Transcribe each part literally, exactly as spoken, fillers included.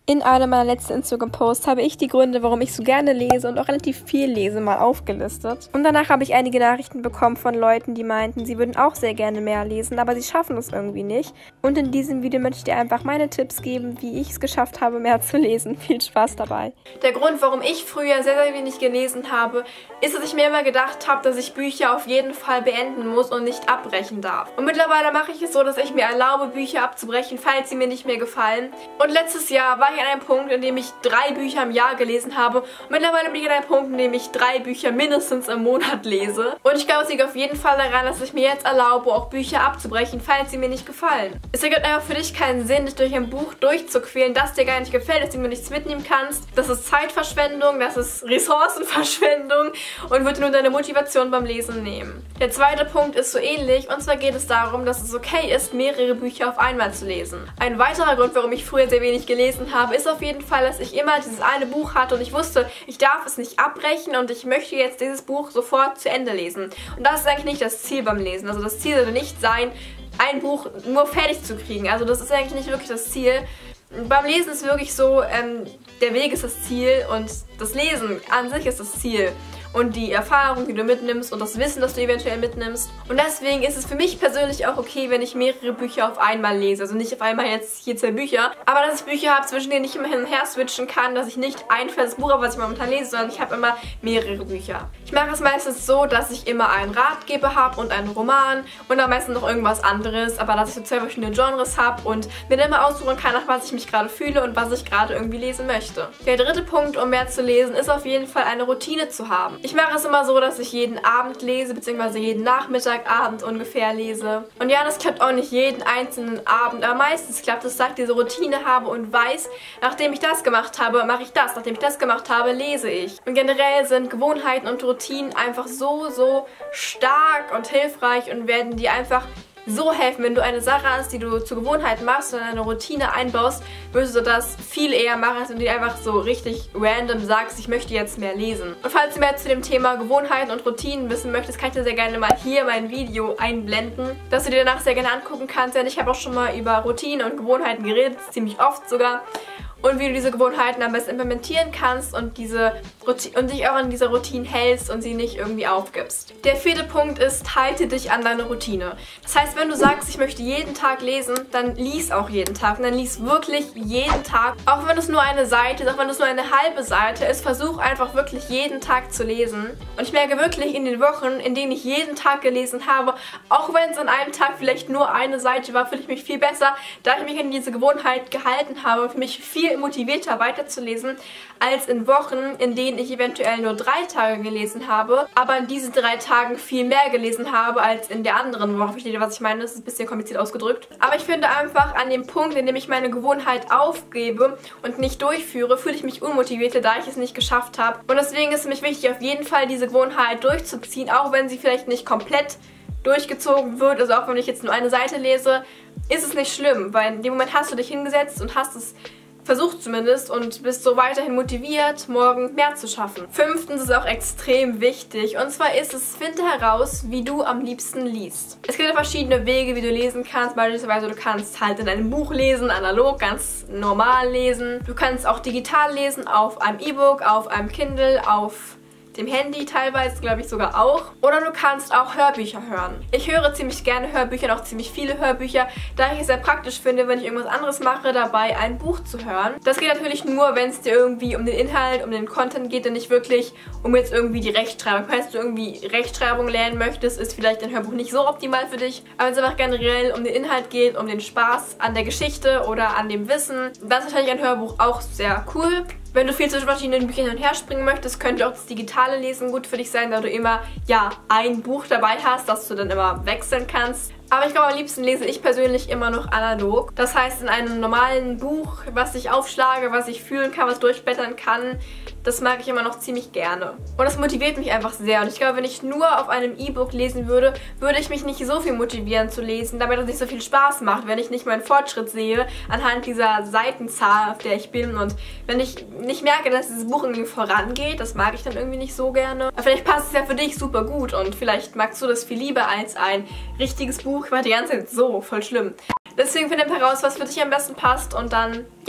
In einem meiner letzten Instagram-Posts habe ich die Gründe, warum ich so gerne lese und auch relativ viel lese, mal aufgelistet. Und danach habe ich einige Nachrichten bekommen von Leuten, die meinten, sie würden auch sehr gerne mehr lesen, aber sie schaffen es irgendwie nicht. Und in diesem Video möchte ich dir einfach meine Tipps geben, wie ich es geschafft habe, mehr zu lesen. Viel Spaß dabei. Der Grund, warum ich früher sehr, sehr wenig gelesen habe, ist, dass ich mir immer gedacht habe, dass ich Bücher auf jeden Fall beenden muss und nicht abbrechen darf. Und mittlerweile mache ich es so, dass ich mir erlaube, Bücher abzubrechen, falls sie mir nicht mehr gefallen. Und letztes Jahr war ich an einem Punkt, in dem ich drei Bücher im Jahr gelesen habe. Und mittlerweile bin ich an einem Punkt, in dem ich drei Bücher mindestens im Monat lese. Und ich glaube, es liegt auf jeden Fall daran, dass ich mir jetzt erlaube, auch Bücher abzubrechen, falls sie mir nicht gefallen. Es ergibt einfach für dich keinen Sinn, dich durch ein Buch durchzuquälen, das dir gar nicht gefällt, dass du mir nichts mitnehmen kannst. Das ist Zeitverschwendung, das ist Ressourcenverschwendung und wird nur deine Motivation beim Lesen nehmen. Der zweite Punkt ist so ähnlich, und zwar geht es darum, dass es okay ist, mehrere Bücher auf einmal zu lesen. Ein weiterer Grund, warum ich früher sehr wenig gelesen habe, ist auf jeden Fall, dass ich immer dieses eine Buch hatte und ich wusste, ich darf es nicht abbrechen und ich möchte jetzt dieses Buch sofort zu Ende lesen. Und das ist eigentlich nicht das Ziel beim Lesen. Also das Ziel sollte nicht sein, ein Buch nur fertig zu kriegen. Also das ist eigentlich nicht wirklich das Ziel. Beim Lesen ist wirklich so, ähm, der Weg ist das Ziel und das Lesen an sich ist das Ziel. Und die Erfahrung, die du mitnimmst und das Wissen, das du eventuell mitnimmst. Und deswegen ist es für mich persönlich auch okay, wenn ich mehrere Bücher auf einmal lese. Also nicht auf einmal jetzt hier zwei Bücher, aber dass ich Bücher habe, zwischen denen ich immer hin und her switchen kann, dass ich nicht ein festes Buch habe, was ich momentan lese, sondern ich habe immer mehrere Bücher. Ich mache es meistens so, dass ich immer einen Ratgeber habe und einen Roman und dann meistens noch irgendwas anderes, aber dass ich so zwei verschiedene Genres habe und mir dann immer aussuchen kann, nach was ich mich gerade fühle und was ich gerade irgendwie lesen möchte. Der dritte Punkt, um mehr zu lesen, ist auf jeden Fall eine Routine zu haben. Ich mache es immer so, dass ich jeden Abend lese, beziehungsweise jeden Nachmittag, Abend ungefähr lese. Und ja, das klappt auch nicht jeden einzelnen Abend, aber meistens klappt es, dass ich diese Routine habe und weiß, nachdem ich das gemacht habe, mache ich das. Nachdem ich das gemacht habe, lese ich. Und generell sind Gewohnheiten und Routinen einfach so, so stark und hilfreich und werden dir einfach so helfen. Wenn du eine Sache hast, die du zur Gewohnheit machst und eine Routine einbaust, wirst du das viel eher machen, als wenn du dir einfach so richtig random sagst, ich möchte jetzt mehr lesen. Und falls du mehr zu dem Thema Gewohnheiten und Routinen wissen möchtest, kann ich dir sehr gerne mal hier mein Video einblenden, dass du dir danach sehr gerne angucken kannst, denn ich habe auch schon mal über Routinen und Gewohnheiten geredet, ziemlich oft sogar. Und wie du diese Gewohnheiten am besten implementieren kannst und, diese und dich auch an dieser Routine hältst und sie nicht irgendwie aufgibst. Der vierte Punkt ist, halte dich an deine Routine. Das heißt, wenn du sagst, ich möchte jeden Tag lesen, dann lies auch jeden Tag. Und dann lies wirklich jeden Tag. Auch wenn es nur eine Seite ist, auch wenn es nur eine halbe Seite ist, versuch einfach wirklich jeden Tag zu lesen. Und ich merke wirklich in den Wochen, in denen ich jeden Tag gelesen habe, auch wenn es an einem Tag vielleicht nur eine Seite war, fühle ich mich viel besser, da ich mich an diese Gewohnheit gehalten habe, für mich viel motivierter weiterzulesen, als in Wochen, in denen ich eventuell nur drei Tage gelesen habe, aber in diesen drei Tagen viel mehr gelesen habe, als in der anderen Woche. Versteht ihr, was ich meine? Das ist ein bisschen kompliziert ausgedrückt. Aber ich finde einfach, an dem Punkt, in dem ich meine Gewohnheit aufgebe und nicht durchführe, fühle ich mich unmotivierter, da ich es nicht geschafft habe. Und deswegen ist es für mich wichtig, auf jeden Fall diese Gewohnheit durchzuziehen, auch wenn sie vielleicht nicht komplett durchgezogen wird, also auch wenn ich jetzt nur eine Seite lese, ist es nicht schlimm, weil in dem Moment hast du dich hingesetzt und hast es versucht zumindest und bist so weiterhin motiviert, morgen mehr zu schaffen. Fünftens ist auch extrem wichtig, und zwar ist es, finde heraus, wie du am liebsten liest. Es gibt ja verschiedene Wege, wie du lesen kannst. Beispielsweise du kannst halt in einem Buch lesen, analog, ganz normal lesen. Du kannst auch digital lesen, auf einem E-Book, auf einem Kindle, auf dem Handy teilweise, glaube ich sogar auch. Oder du kannst auch Hörbücher hören. Ich höre ziemlich gerne Hörbücher, auch ziemlich viele Hörbücher, da ich es sehr praktisch finde, wenn ich irgendwas anderes mache, dabei ein Buch zu hören. Das geht natürlich nur, wenn es dir irgendwie um den Inhalt, um den Content geht und nicht wirklich um jetzt irgendwie die Rechtschreibung. Falls du irgendwie Rechtschreibung lernen möchtest, ist vielleicht ein Hörbuch nicht so optimal für dich. Aber wenn es einfach generell um den Inhalt geht, um den Spaß an der Geschichte oder an dem Wissen, dann ist wahrscheinlich ein Hörbuch auch sehr cool. Wenn du viel zwischen verschiedenen Büchern hin und her springen möchtest, könnte auch das digitale Lesen gut für dich sein, da du immer, ja, ein Buch dabei hast, das du dann immer wechseln kannst. Aber ich glaube, am liebsten lese ich persönlich immer noch analog. Das heißt, in einem normalen Buch, was ich aufschlage, was ich fühlen kann, was durchblättern kann, das mag ich immer noch ziemlich gerne. Und das motiviert mich einfach sehr. Und ich glaube, wenn ich nur auf einem E-Book lesen würde, würde ich mich nicht so viel motivieren zu lesen, damit es nicht so viel Spaß macht, wenn ich nicht meinen Fortschritt sehe anhand dieser Seitenzahl, auf der ich bin. Und wenn ich nicht merke, dass dieses Buch irgendwie vorangeht, das mag ich dann irgendwie nicht so gerne. Aber vielleicht passt es ja für dich super gut und vielleicht magst du das viel lieber als ein richtiges Buch. Ich war die ganze Zeit so, voll schlimm. Deswegen finde heraus, was für dich am besten passt und dann, ja,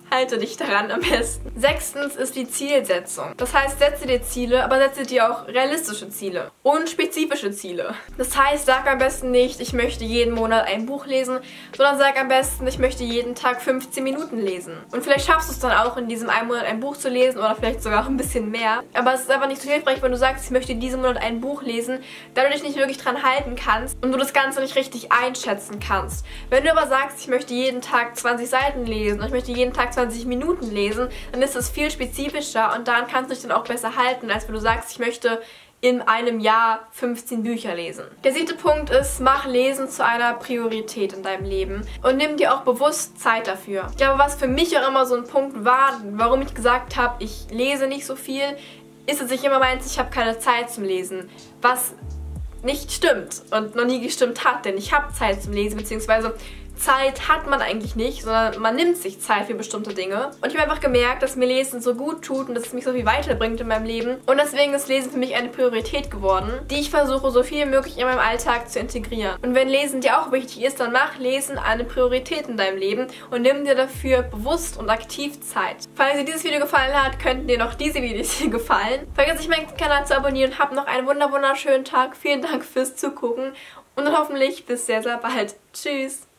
halte dich daran am besten. Sechstens ist die Zielsetzung. Das heißt, setze dir Ziele, aber setze dir auch realistische Ziele und spezifische Ziele. Das heißt, sag am besten nicht, ich möchte jeden Monat ein Buch lesen, sondern sag am besten, ich möchte jeden Tag fünfzehn Minuten lesen. Und vielleicht schaffst du es dann auch, in diesem einen Monat ein Buch zu lesen oder vielleicht sogar auch ein bisschen mehr. Aber es ist einfach nicht so hilfreich, wenn du sagst, ich möchte diesen Monat ein Buch lesen, da du dich nicht wirklich dran halten kannst und du das Ganze nicht richtig einschätzen kannst. Wenn du aber sagst, ich möchte jeden Tag zwanzig Seiten lesen und ich möchte jeden Tag zwanzig Minuten lesen, dann ist das viel spezifischer und daran kannst du dich dann auch besser halten, als wenn du sagst, ich möchte in einem Jahr fünfzehn Bücher lesen. Der siebte Punkt ist, mach Lesen zu einer Priorität in deinem Leben und nimm dir auch bewusst Zeit dafür. Ich glaube, was für mich auch immer so ein Punkt war, warum ich gesagt habe, ich lese nicht so viel, ist, dass ich immer meinte, ich habe keine Zeit zum Lesen. Was nicht stimmt und noch nie gestimmt hat, denn ich habe Zeit zum Lesen, beziehungsweise Zeit hat man eigentlich nicht, sondern man nimmt sich Zeit für bestimmte Dinge. Und ich habe einfach gemerkt, dass mir Lesen so gut tut und dass es mich so viel weiterbringt in meinem Leben. Und deswegen ist Lesen für mich eine Priorität geworden, die ich versuche, so viel wie möglich in meinem Alltag zu integrieren. Und wenn Lesen dir auch wichtig ist, dann mach Lesen eine Priorität in deinem Leben und nimm dir dafür bewusst und aktiv Zeit. Falls dir dieses Video gefallen hat, könnten dir noch diese Videos hier gefallen. Vergiss nicht, meinen Kanal zu abonnieren und hab noch einen wunder wunderschönen Tag. Vielen Dank fürs Zugucken und dann hoffentlich bis sehr, sehr bald. Tschüss!